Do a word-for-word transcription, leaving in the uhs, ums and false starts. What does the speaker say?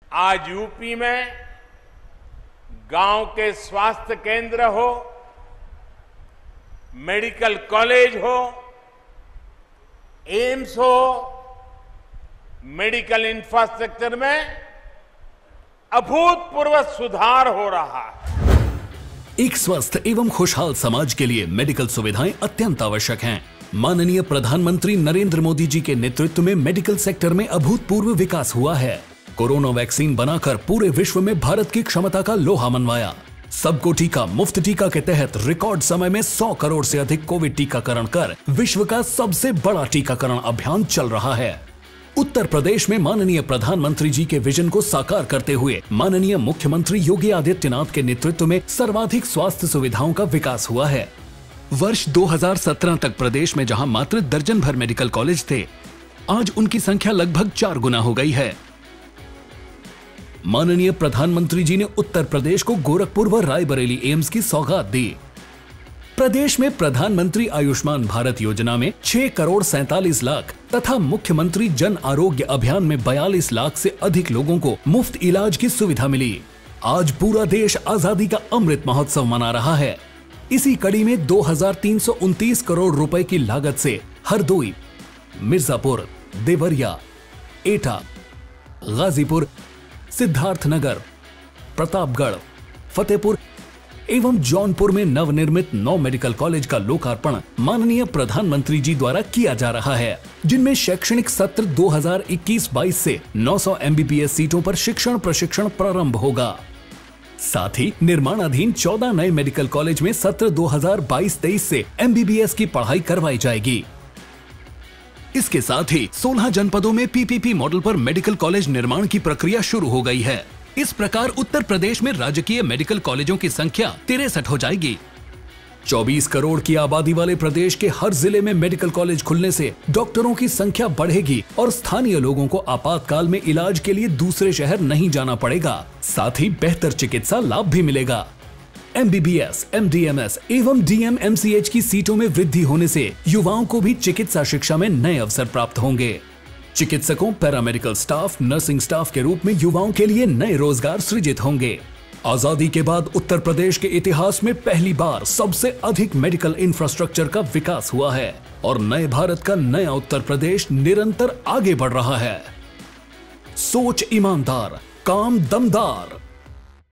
आज यूपी में गांव के स्वास्थ्य केंद्र हो, मेडिकल कॉलेज हो, एम्स हो, मेडिकल इंफ्रास्ट्रक्चर में अभूतपूर्व सुधार हो रहा है। एक स्वस्थ एवं खुशहाल समाज के लिए मेडिकल सुविधाएं अत्यंत आवश्यक हैं। माननीय प्रधानमंत्री नरेंद्र मोदी जी के नेतृत्व में मेडिकल सेक्टर में अभूतपूर्व विकास हुआ है। कोरोना वैक्सीन बनाकर पूरे विश्व में भारत की क्षमता का लोहा मनवाया। सबको टीका मुफ्त टीका के तहत रिकॉर्ड समय में सौ करोड़ से अधिक कोविड टीकाकरण कर विश्व का सबसे बड़ा टीकाकरण अभियान चल रहा है। उत्तर प्रदेश में माननीय प्रधानमंत्री जी के विजन को साकार करते हुए माननीय मुख्यमंत्री योगी आदित्यनाथ के नेतृत्व में सर्वाधिक स्वास्थ्य सुविधाओं का विकास हुआ है। वर्ष दो हज़ार सत्रह तक प्रदेश में जहां मात्र दर्जन भर मेडिकल कॉलेज थे, आज उनकी संख्या लगभग चार गुना हो गई है। माननीय प्रधानमंत्री जी ने उत्तर प्रदेश को गोरखपुर व रायबरेली एम्स की सौगात दी। प्रदेश में प्रधानमंत्री आयुष्मान भारत योजना में छह करोड़ सैंतालीस लाख तथा मुख्यमंत्री जन आरोग्य अभियान में बयालीस लाख से अधिक लोगों को मुफ्त इलाज की सुविधा मिली। आज पूरा देश आजादी का अमृत महोत्सव मना रहा है। इसी कड़ी में दो हजार तीन सौ उनतीस करोड़ रुपए की लागत से हरदोई, मिर्जापुर, देवरिया, एटा, गाजीपुर, सिद्धार्थनगर, प्रतापगढ़, फतेहपुर एवं जौनपुर में नवनिर्मित नौ मेडिकल कॉलेज का लोकार्पण माननीय प्रधानमंत्री जी द्वारा किया जा रहा है, जिनमें शैक्षणिक सत्र दो हज़ार इक्कीस बाईस से नौ सौ एमबीबीएस सीटों पर शिक्षण प्रशिक्षण प्रारंभ होगा। साथ ही निर्माणाधीन चौदह नए मेडिकल कॉलेज में सत्र दो हज़ार बाईस तेईस से एमबीबीएस की पढ़ाई करवाई जाएगी। इसके साथ ही सोलह जनपदों में पीपीपी मॉडल पर मेडिकल कॉलेज निर्माण की प्रक्रिया शुरू हो गई है। इस प्रकार उत्तर प्रदेश में राजकीय मेडिकल कॉलेजों की संख्या तिरसठ हो जाएगी। चौबीस करोड़ की आबादी वाले प्रदेश के हर जिले में मेडिकल कॉलेज खुलने से डॉक्टरों की संख्या बढ़ेगी और स्थानीय लोगों को आपातकाल में इलाज के लिए दूसरे शहर नहीं जाना पड़ेगा। साथ ही बेहतर चिकित्सा लाभ भी मिलेगा। एमबीबीएस, एमडीएमएस एवं डीएमएमसीएच की सीटों में वृद्धि होने से युवाओं को भी चिकित्सा शिक्षा में नए अवसर प्राप्त होंगे। चिकित्सकों, पैरामेडिकल स्टाफ, नर्सिंग स्टाफ के रूप में युवाओं के लिए नए रोजगार सृजित होंगे। आजादी के बाद उत्तर प्रदेश के इतिहास में पहली बार सबसे अधिक मेडिकल इंफ्रास्ट्रक्चर का विकास हुआ है और नए भारत का नया उत्तर प्रदेश निरंतर आगे बढ़ रहा है। सोच ईमानदार, काम दमदार।